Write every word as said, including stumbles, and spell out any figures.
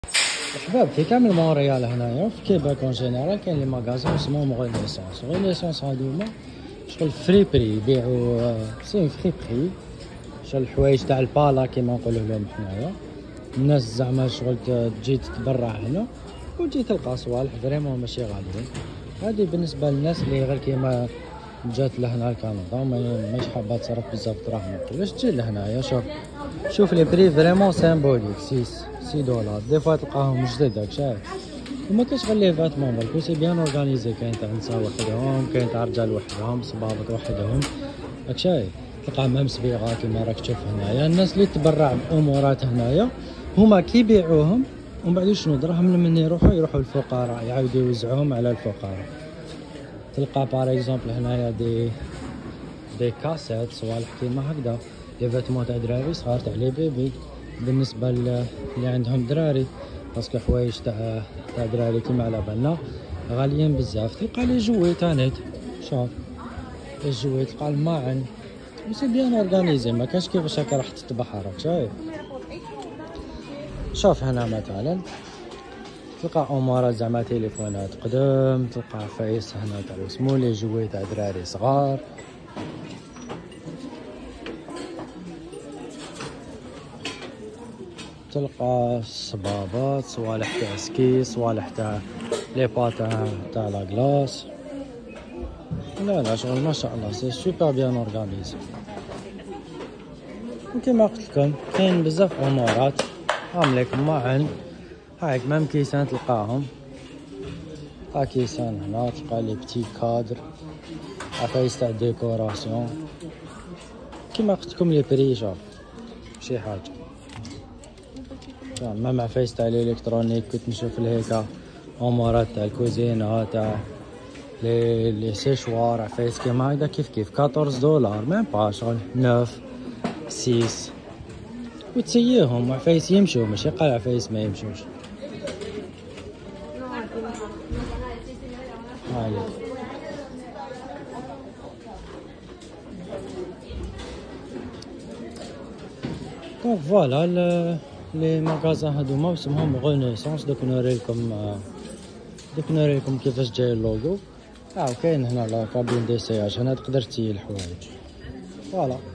حبابتي كامل مونريال هنايا في كيباك اون جينيرال كاين لي ماغازان اسمهم غونيسونس. غونيسونس هادوما شغل فري بري يبيعو سي فري بري، شغل الحوايج تاع البالا كيما نقولو لهم حنايا. الناس زعما شغل تجي تتبرع هنا وتجي تلقى صوالح فريمون ماشي غاليين. هادي بالنسبه للناس اللي غير كيما جات لهنا لكندا وما ماش حابه تصرف بزاف دراهم وكلش تجي لهنايا. شوف شوف لي بري فريمون سيمبوليك، سيس سي دولار دي فوا تلقاهم جدد هاك شايف. وما كاينش غير لي فاتمون برك سي بيان اورغانيزي، كاين تاع نساء وحدهم، كاين تاع رجال وحدهم، صبابط وحدهم هاك شايف. تلقى مام صبيغه كيما راك تشوف هنايا. الناس اللي تبرع بامورات هنايا هما كيبيعوهم ومن بعد شنو دراهم من يروحوا يروحوا للفقراء يعاودوا يوزعوهم على الفقراء. تلقى بار اكزومبل هنايا دي دي كاسيت صوالح كيما هكذا، لي فيتمون تاع دراري صغار تاع لي بيبي بالنسبه اللي عندهم دراري، باسكو حوايج تاع تاع دراري كيما على بالنا غاليين بزاف. تلقى لي جوي تانيت، شوف الجوي تلقى الماعن سي بيان اورغانيزي، ما كاش كيفاش هكا راح تذبح راك شايف. شوف هنا مثلا تلقى امورات زعما تليفونات قدام، تلقى فايس هنا تاع اسمو لي جوي تاع دراري صغار. تلقى صبابات، صوالح تاع سكي، صوالح تاع لي باتان تاع لا كلاص. لا لا شغل ما شاء الله سي سوبر بيان اورغانيزي. وكيما قلت لكم كاين بزاف امورات هامليكم معن هاك مام كيسان تلقاهم. ها كيسان هنا تلقى لي بتي كادر عفايس تاع ديكوراسيون كيما قلت لكم لي بري. شوف شي حاجه مام عفايس تاع الالكترونيك. كنت نشوف لهيكا امورات تاع الكوزينه تاع لي لي سيشوار عفايس كيما هكذا كيف كيف أربعطاش دولار ميم با شغل نوف سيس وتسييهم عفايس يمشوا ماشي قال عفايس ما يمشوش. هاي دونك فوالا لي ماغازان هادوما اسمهم غونيسونس. دوك نوريلكم دوك نوريلكم كيفاش جاي اللوغو. ها كاين هنا لا كابين ديسياج هنا تقدر تسيي الحوايج فوالا.